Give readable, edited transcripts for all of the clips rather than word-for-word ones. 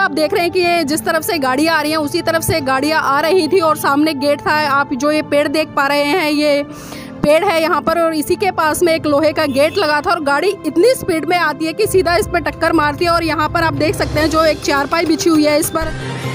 आप देख रहे हैं कि ये जिस तरफ से गाड़ियाँ आ रही हैं उसी तरफ से गाड़ियाँ आ रही थी और सामने गेट था। आप जो ये पेड़ देख पा रहे हैं ये पेड़ है यहाँ पर, और इसी के पास में एक लोहे का गेट लगा था और गाड़ी इतनी स्पीड में आती है कि सीधा इस पर टक्कर मारती है। और यहाँ पर आप देख सकते हैं जो एक चारपाई बिछी हुई है इस पर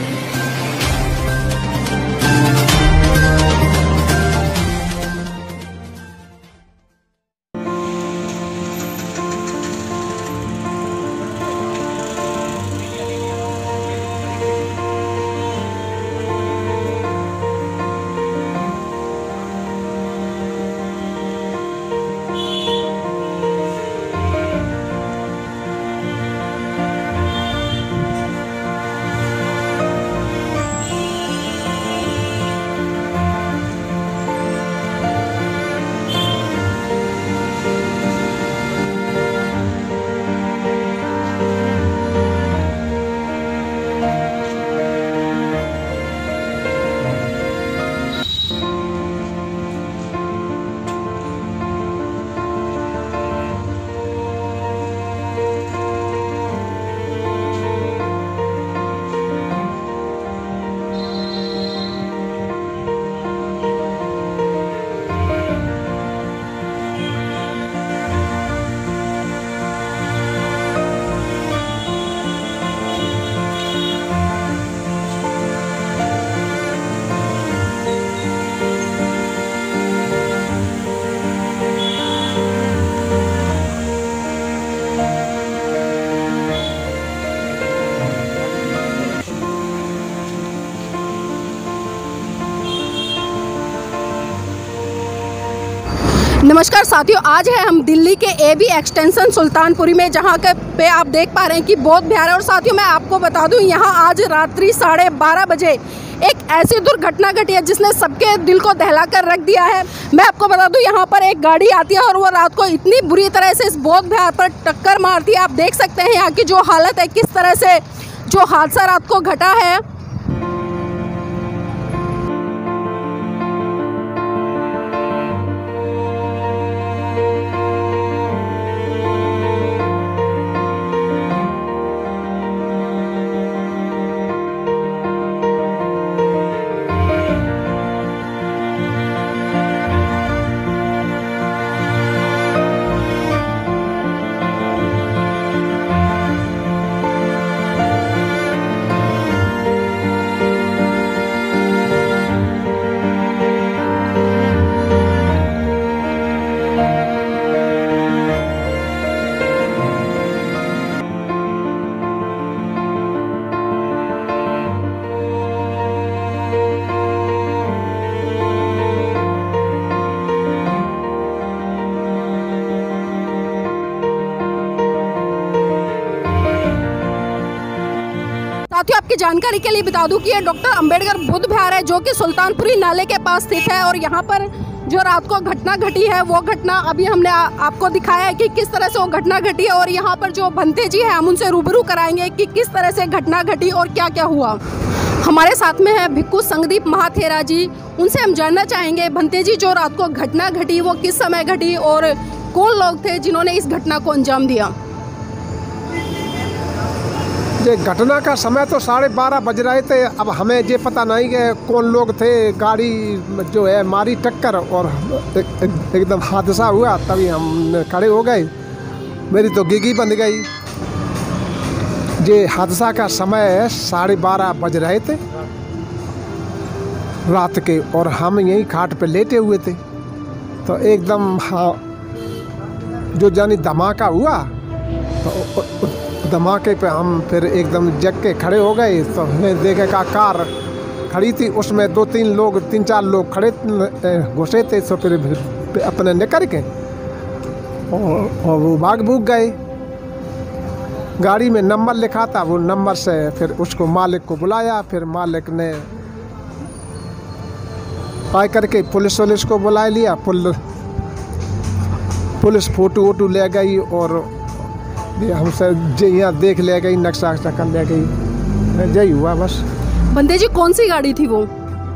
नमस्कार साथियों, आज है हम दिल्ली के एबी एक्सटेंशन सुल्तानपुरी में, जहाँ के पे आप देख पा रहे हैं कि बहुत बिहार है। और साथियों मैं आपको बता दूं, यहाँ आज रात्रि 12:30 बजे एक ऐसी दुर्घटना घटी है जिसने सबके दिल को दहला कर रख दिया है। मैं आपको बता दूं, यहाँ पर एक गाड़ी आती है और वो रात को इतनी बुरी तरह से इस बोध बिहार पर टक्कर मारती है। आप देख सकते हैं यहाँ की जो हालत है, किस तरह से जो हादसा रात को घटा है। साथियों आपकी जानकारी के लिए बता दूं कि ये डॉक्टर अंबेडकर बुद्ध विहार है जो कि सुल्तानपुरी नाले के पास स्थित है। और यहाँ पर जो रात को घटना घटी है वो घटना अभी हमने आपको दिखाया है कि किस तरह से वो घटना घटी है। और यहाँ पर जो भंते जी है हम उनसे रूबरू कराएंगे कि किस तरह से घटना घटी और क्या क्या हुआ। हमारे साथ में है भिक्खु संगदीप महाथेरा जी, उनसे हम जानना चाहेंगे भंते जी जो रात को घटना घटी वो किस समय घटी और कौन लोग थे जिन्होंने इस घटना को अंजाम दिया। ये घटना का समय तो 12:30 बज रहे थे। अब हमें ये पता नहीं कि कौन लोग थे, गाड़ी जो है मारी टक्कर और एकदम हादसा हुआ। तभी हम खड़े हो गए, मेरी तो गिगी बंद गई। ये हादसा का समय 12:30 बज रहे थे रात के, और हम यहीं खाट पे लेटे हुए थे। तो एकदम हाँ जो जानी धमाका हुआ, तो धमाके पे हम फिर एकदम जग के खड़े हो गए। तो हमें देखे का कार खड़ी थी, उसमें 3-4 लोग खड़े घुसे थे। तो फिर अपने निकल के और वो भाग भूग गए। गाड़ी में नंबर लिखा था, वो नंबर से फिर उसको मालिक को बुलाया। फिर मालिक ने आ करके पुलिस को बुला लिया। पुलिस फोटो वोटो ले गई और हमसे यहाँ देख ले गई, नक्शा कर ले गई। यही हुआ बस। बंदे जी कौन सी गाड़ी थी वो?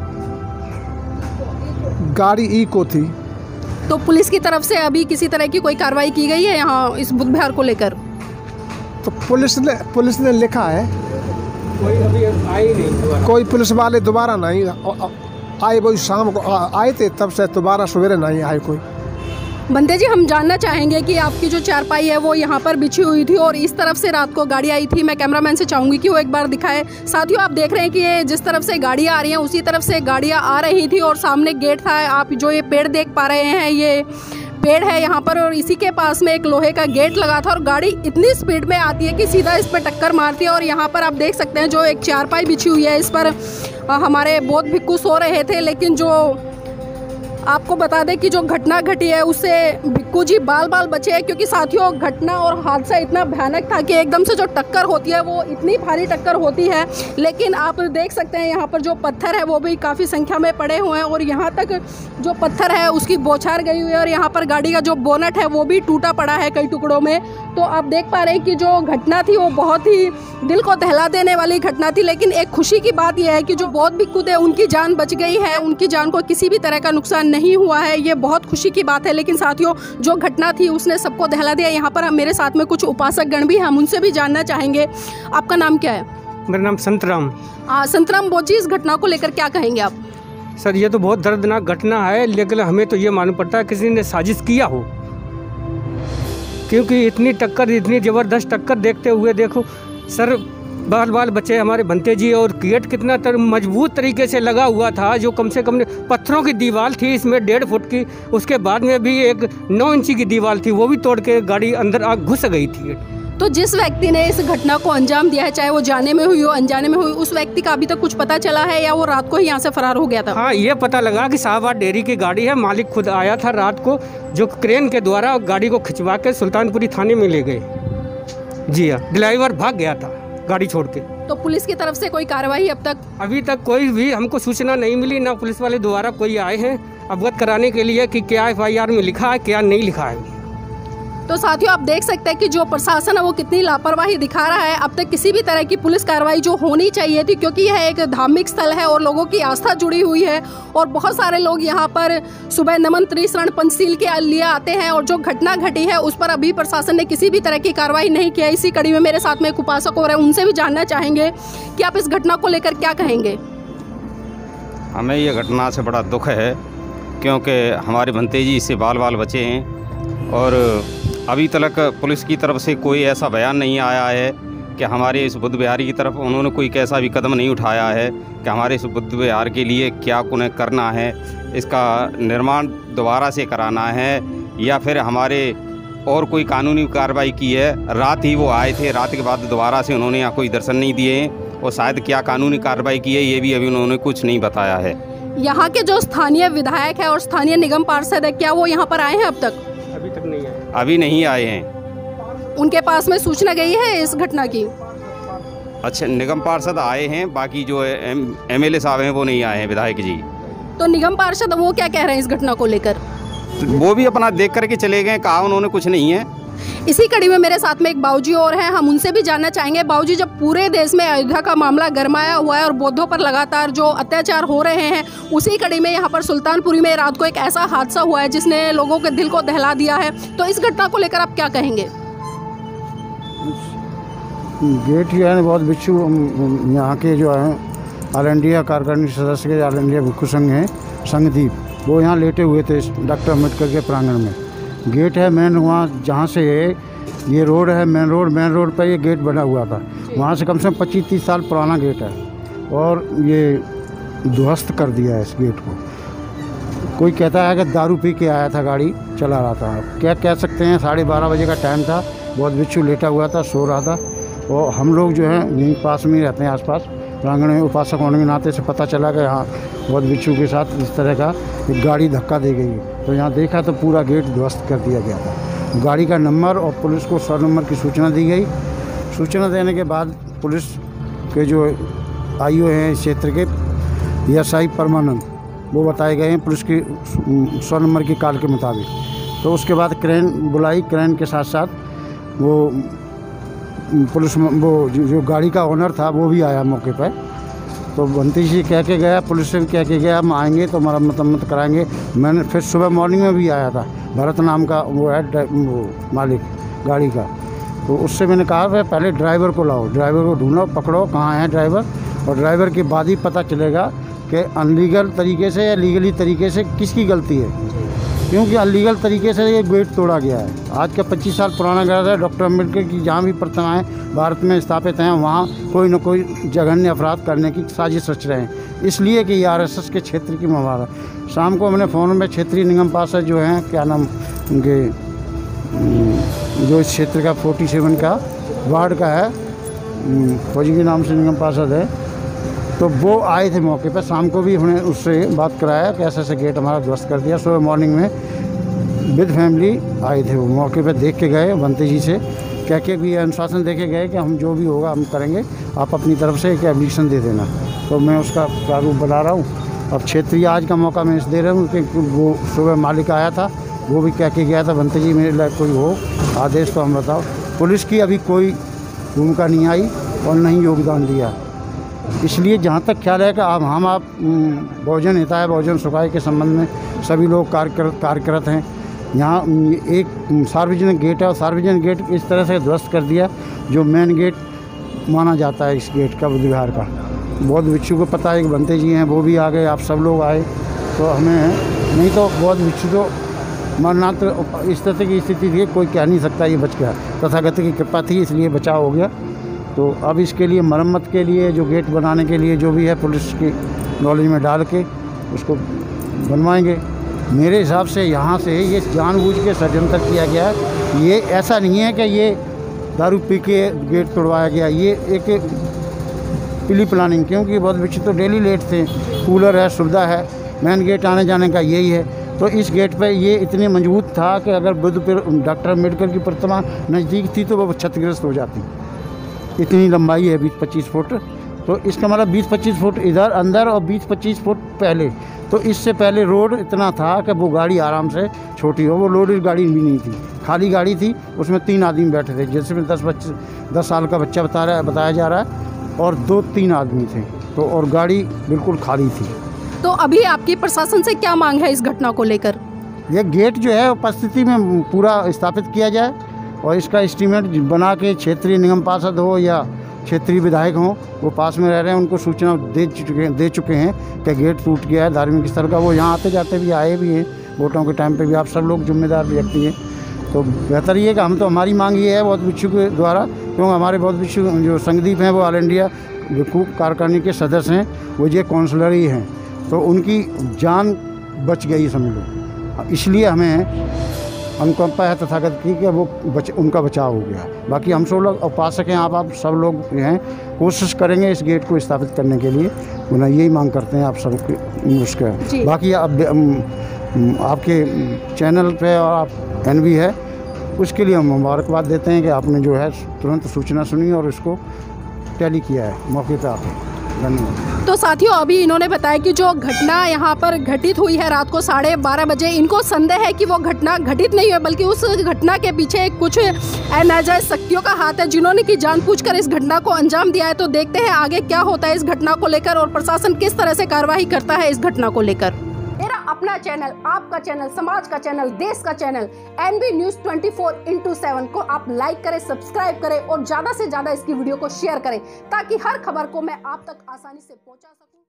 गाड़ी इको थी। तो पुलिस की तरफ से अभी किसी तरह की कोई कार्रवाई की गई है यहाँ इस बुद्ध विहार को लेकर? तो पुलिस ने लिखा है कोई अभी आए ही नहीं। कोई पुलिस वाले दोबारा नहीं आए, वही शाम को आए थे, तब से दोबारा सवेरे नहीं आए कोई। बंदे जी, हम जानना चाहेंगे कि आपकी जो चारपाई है वो यहाँ पर बिछी हुई थी और इस तरफ से रात को गाड़ी आई थी। मैं कैमरामैन से चाहूँगी कि वो एक बार दिखाए। साथियों, आप देख रहे हैं कि ये जिस तरफ से गाड़ियाँ आ रही हैं उसी तरफ से गाड़ियाँ आ रही थी और सामने गेट था। आप जो ये पेड़ देख पा रहे हैं, ये पेड़ है यहाँ पर और इसी के पास में एक लोहे का गेट लगा था और गाड़ी इतनी स्पीड में आती है कि सीधा इस पर टक्कर मारती है। और यहाँ पर आप देख सकते हैं जो एक चारपाई बिछी हुई है, इस पर हमारे बौद्ध भिक्खु सो रहे थे। लेकिन जो आपको बता दें कि जो घटना घटी है उससे भिक्खु जी बाल बाल बचे हैं, क्योंकि साथियों घटना और हादसा इतना भयानक था कि एकदम से जो टक्कर होती है वो इतनी भारी टक्कर होती है। लेकिन आप देख सकते हैं यहाँ पर जो पत्थर है वो भी काफ़ी संख्या में पड़े हुए हैं और यहाँ तक जो पत्थर है उसकी बौछार गई हुई है और यहाँ पर गाड़ी का जो बोनट है वो भी टूटा पड़ा है कई टुकड़ों में। तो आप देख पा रहे हैं कि जो घटना थी वो बहुत ही दिल को दहला देने वाली घटना थी। लेकिन एक खुशी की बात यह है कि जो बौद्ध भिक्खु थे उनकी जान बच गई है, उनकी जान को किसी भी तरह का नुकसान नहीं हुआ है, ये बहुत खुशी की बात है। लेकिन साथियों जो घटना थी उसने सबको दहला दिया। यहाँ पर मेरे साथ में कुछ उपासक गण भी हैं, हम उनसे भी जानना चाहेंगे। आपका नाम क्या है? मेरा नाम संतराम। संतराम बौद्ध जी, इस घटना को लेकर क्या कहेंगे आप? सर, ये तो बहुत दर्दनाक घटना है, लेकिन हमें तो ये मालूम पड़ता है किसी ने साजिश किया हो, क्योंकि इतनी टक्कर, इतनी ज़बरदस्त टक्कर देखते हुए देखो सर, बाल बाल बच्चे हमारे बनते जी। और गेट कितना मजबूत तरीके से लगा हुआ था, जो कम से कम पत्थरों की दीवार थी इसमें 1.5 फुट की, उसके बाद में भी एक 9 इंची की दीवार थी, वो भी तोड़ के गाड़ी अंदर घुस गई थी। तो जिस व्यक्ति ने इस घटना को अंजाम दिया है, चाहे वो जाने में हुई हो अनजाने में हुई, उस व्यक्ति का अभी तक कुछ पता चला है या वो रात को ही यहाँ से फरार हो गया था? हाँ, ये पता लगा कि शाहबाद डेयरी की गाड़ी है, मालिक खुद आया था रात को, जो क्रेन के द्वारा गाड़ी को खिंचवा के सुल्तानपुरी थाने में ले गए। जी हाँ, ड्राइवर भाग गया था गाड़ी छोड़ के। तो पुलिस की तरफ से कोई कार्रवाई अब तक? अभी तक कोई भी हमको सूचना नहीं मिली, ना पुलिस वाले दोबारा कोई आए हैं अवगत कराने के लिए कि क्या FIR में लिखा है, क्या नहीं लिखा है। तो साथियों आप देख सकते हैं कि जो प्रशासन है वो कितनी लापरवाही दिखा रहा है। अब तक किसी भी तरह की पुलिस कार्रवाई जो होनी चाहिए थी, क्योंकि यह एक धार्मिक स्थल है और लोगों की आस्था जुड़ी हुई है और बहुत सारे लोग यहाँ पर सुबह नमन त्रिशरण पंचशील के लिए आते हैं और जो घटना घटी है उस पर अभी प्रशासन ने किसी भी तरह की कार्रवाई नहीं किया। इसी कड़ी में मेरे साथ में एक उपासक और है, उनसे भी जानना चाहेंगे कि आप इस घटना को लेकर क्या कहेंगे। हमें ये घटना से बड़ा दुख है, क्योंकि हमारे भंते जी इससे बाल बाल बचे हैं और अभी तक पुलिस की तरफ से कोई ऐसा बयान नहीं आया है कि हमारे इस बुद्ध विहार की तरफ उन्होंने कोई कैसा भी कदम नहीं उठाया है कि हमारे इस बुद्ध विहार के लिए क्या उन्हें करना है, इसका निर्माण दोबारा से कराना है या फिर हमारे और कोई कानूनी कार्रवाई की है। रात ही वो आए थे, रात के बाद दोबारा से उन्होंने यहाँ कोई दर्शन नहीं दिए हैं और शायद क्या कानूनी कार्रवाई की है ये भी अभी उन्होंने कुछ नहीं बताया है। यहाँ के जो स्थानीय विधायक है और स्थानीय निगम पार्षद है, क्या वो यहाँ पर आए हैं अब तक? अभी तक नहीं आए। अभी नहीं आए हैं। उनके पास में सूचना गई है इस घटना की? अच्छा, निगम पार्षद आए हैं, बाकी जो MLA साहब हैं वो नहीं आए हैं, विधायक जी। तो निगम पार्षद वो क्या कह रहे हैं इस घटना को लेकर? वो भी अपना देख करके चले गए, कहा उन्होंने कुछ नहीं है। इसी कड़ी में मेरे साथ में एक बाबूजी और हैं, हम उनसे भी जानना चाहेंगे। बाबूजी, जब पूरे देश में अयोध्या का मामला गरमाया हुआ है और बौद्धों पर लगातार जो अत्याचार हो रहे हैं, उसी कड़ी में यहाँ पर सुल्तानपुरी में रात को एक ऐसा हादसा हुआ है जिसने लोगों के दिल को दहला दिया है। तो इस घटना को लेकर आप क्या कहेंगे? गेट जो है बहुत भिक्षु यहाँ के जो हैं ऑल इंडिया कार्यकारिणी सदस्य के ऑल इंडिया भिक्षु संघ हैं संघदीप, वो यहाँ लेटे हुए थे डॉक्टर अम्बेडकर के प्रांगण में। गेट है मेन, वहाँ जहाँ से ये रोड है मेन रोड पर ये गेट बना हुआ था। वहाँ से कम से कम 25-30 साल पुराना गेट है और ये ध्वस्त कर दिया है इस गेट को। कोई कहता है कि दारू पी के आया था, गाड़ी चला रहा था, क्या कह सकते हैं। 12:30 बजे का टाइम था, बहुत भिक्षु लेटा हुआ था, सो रहा था। और हम लोग जो हैं यहीं पास में ही रहते हैं, आसपास प्रांगण में, उपासक होने के नाते से पता चला कि हाँ बहुत भिक्षु के साथ इस तरह का एक गाड़ी धक्का दे गई। तो यहाँ देखा तो पूरा गेट ध्वस्त कर दिया गया था। गाड़ी का नंबर और पुलिस को 100 नंबर की सूचना दी गई। सूचना देने के बाद पुलिस के जो IO हैं इस क्षेत्र के SI परमानंद, वो बताए गए हैं पुलिस की 100 नंबर की कॉल के मुताबिक। तो उसके बाद क्रेन बुलाई, क्रेन के साथ साथ वो पुलिस वो जो गाड़ी का ओनर था वो भी आया मौके पर। तो बंती जी कह के गया, पुलिस से भी कह के गया हम आएंगे तो मरम्मत कराएंगे। मैंने फिर सुबह मॉर्निंग में भी आया था, भरत नाम का वो है वो मालिक गाड़ी का, तो उससे मैंने कहा भाई पहले ड्राइवर को लाओ, ड्राइवर को ढूंढो, पकड़ो कहाँ है ड्राइवर, और ड्राइवर के बाद ही पता चलेगा कि अनलीगल तरीके से या लीगली तरीके से किसकी गलती है, क्योंकि अनलीगल तरीके से ये गेट तोड़ा गया है। आज का 25 साल पुराना गेट है। डॉक्टर अम्बेडकर की जहाँ भी प्रतिमाएँ भारत में स्थापित हैं वहाँ कोई न कोई जघन्य अपराध करने की साजिश रच रहे हैं, इसलिए कि ये RSS के क्षेत्र की मुबारक। शाम को हमने फ़ोन में क्षेत्रीय निगम पार्षद जो हैं, क्या नाम उनके, जो इस क्षेत्र का 47 का वार्ड का है, फौजी के नाम से निगम पार्षद है, तो वो आए थे मौके पर। शाम को भी हमने उससे बात कराया कि ऐसे गेट हमारा ध्वस्त कर दिया। सुबह मॉर्निंग में विद फैमिली आए थे, वो मौके पर देख के गए, बंते जी से कह के भी अनुशासन दे के गए कि हम जो भी होगा हम करेंगे, आप अपनी तरफ से एक एप्लीकेशन दे देना। तो मैं उसका प्रारूप बना रहा हूँ। अब क्षेत्रीय आज का मौका मैं इस दे रहा हूँ कि वो सुबह मालिक आया था, वो भी कह के गया था बंते जी मेरे लायक कोई हो आदेश तो हम बताओ। पुलिस की अभी कोई भूमिका नहीं आई और नहीं योगदान दिया। इसलिए जहाँ तक ख्याल है कि हम आप बहुजन हिताय बहुजन सुखाय के संबंध में सभी लोग कार्यरत हैं। यहाँ एक सार्वजनिक गेट है और सार्वजनिक गेट इस तरह से ध्वस्त कर दिया जो मेन गेट माना जाता है इस गेट का, बुद्ध विहार का। बौद्ध भिक्षु को पता है कि बंते जी हैं, वो भी आ गए, आप सब लोग आए, तो हमें नहीं तो बौद्ध भिक्षु तो मरणांतर इस तरह की स्थिति थी, कोई कह नहीं सकता ये बच गया, तथागत की कृपा थी इसलिए बचाव हो गया। तो अब इसके लिए मरम्मत के लिए जो गेट बनाने के लिए जो भी है पुलिस की नॉलेज में डाल के उसको बनवाएंगे। मेरे हिसाब से यहाँ से ये जानबूझ के षड्यंत्र किया गया है। ये ऐसा नहीं है कि ये दारू पी के गेट तोड़वाया गया, ये एक प्री प्लानिंग, क्योंकि बहुत बच्चे तो डेली लेट थे, कूलर है, सुविधा है, मेन गेट आने जाने का यही है। तो इस गेट पे ये इतने मजबूत था कि अगर बुद्ध पर डॉक्टर अम्बेडकर की प्रतिमा नज़दीक थी तो वो क्षतिग्रस्त हो जाती। इतनी लंबाई है 20-25 फुट, तो इसका मतलब 20-25 फुट इधर अंदर और 20-25 फुट पहले। तो इससे पहले रोड इतना था कि वो गाड़ी आराम से छोटी हो, वो लोडेड गाड़ी भी नहीं थी, खाली गाड़ी थी, उसमें 3 आदमी बैठे थे, जिसमें 10 साल का बच्चा बताया जा रहा है और 2-3 आदमी थे, तो और गाड़ी बिल्कुल खाली थी। तो अभी आपकी प्रशासन से क्या मांग है इस घटना को लेकर? ये गेट जो है उपस्थिति में पूरा स्थापित किया जाए और इसका एस्टीमेट बना के क्षेत्रीय निगम पार्षद हो या क्षेत्रीय विधायक हों, वो पास में रह रहे हैं, उनको सूचना दे चुके हैं कि गेट टूट गया है धार्मिक स्थल का। वो यहाँ आते जाते भी आए भी हैं, वोटों के टाइम पे भी आप सब लोग जिम्मेदार व्यक्ति हैं। तो बेहतर ये कि हम तो हमारी मांग ये है बौद्ध भिक्षु के द्वारा, क्योंकि हमारे बौद्ध भिक्षु जो संगदीप हैं वो ऑल इंडिया भिक्षु कार्यकारिणी के सदस्य हैं, वो ये काउंसलर ही हैं, तो उनकी जान बच गई समझ लो। इसलिए हमें अनुकंपा है तथागत की कि वो उनका बचाव हो गया। बाकी हम सब लोग उपासक हैं, आप सब लोग हैं, कोशिश करेंगे इस गेट को स्थापित करने के लिए, उन्हें यही मांग करते हैं आप सब उसका। बाकी आपके चैनल पे और आप NV है, उसके लिए हम मुबारकबाद देते हैं कि आपने जो है तुरंत सूचना सुनी और इसको टैली किया है मौके पर आके। धन्यवाद। तो साथियों, अभी इन्होंने बताया कि जो घटना यहाँ पर घटित हुई है रात को 12:30 बजे, इनको संदेह है कि वो घटना घटित नहीं है, बल्कि उस घटना के पीछे कुछ अनाजायज शक्तियों का हाथ है जिन्होंने कि जानबूझकर इस घटना को अंजाम दिया है। तो देखते हैं आगे क्या होता है इस घटना को लेकर और प्रशासन किस तरह से कार्रवाई करता है इस घटना को लेकर। मेरा अपना चैनल, आपका चैनल, समाज का चैनल, देश का चैनल NV News 24/7 को आप लाइक करें, सब्सक्राइब करें और ज्यादा से ज्यादा इसकी वीडियो को शेयर करें, ताकि हर खबर को मैं आप तक आसानी से पहुंचा सकूं।